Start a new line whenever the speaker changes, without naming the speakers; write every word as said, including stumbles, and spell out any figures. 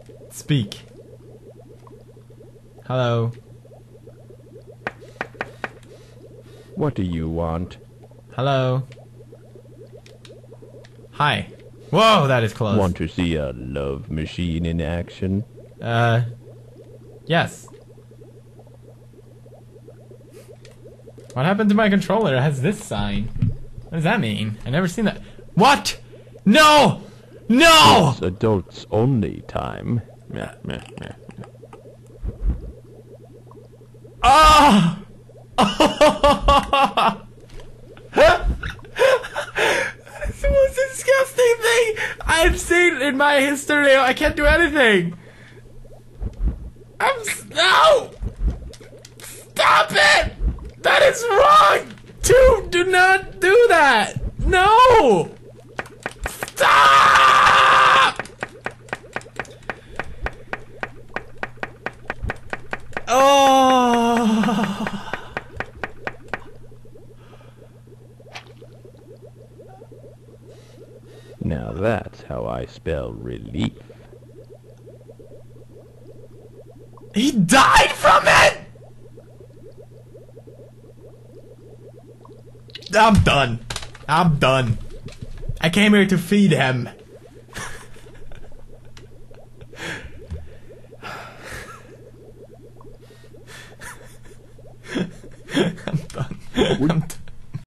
Speak. Hello.
What do you want?
Hello. Hi. Whoa, that is close.
Want to see a love machine in action?
Uh, yes. What happened to my controller? It has this sign. What does that mean? I never seen that. What? No! No!
It's adults only time. Meh, meh, meh.
Ah! That's the most disgusting thing I've seen in my history. I can't do anything. I'm s- no! Stop it! That is wrong! Dude, do not do that! No! Stop! Oh!
Now that's how I spell relief.
He died from it! I'm done. I'm done. I came here to feed him. I'm done. I'm done.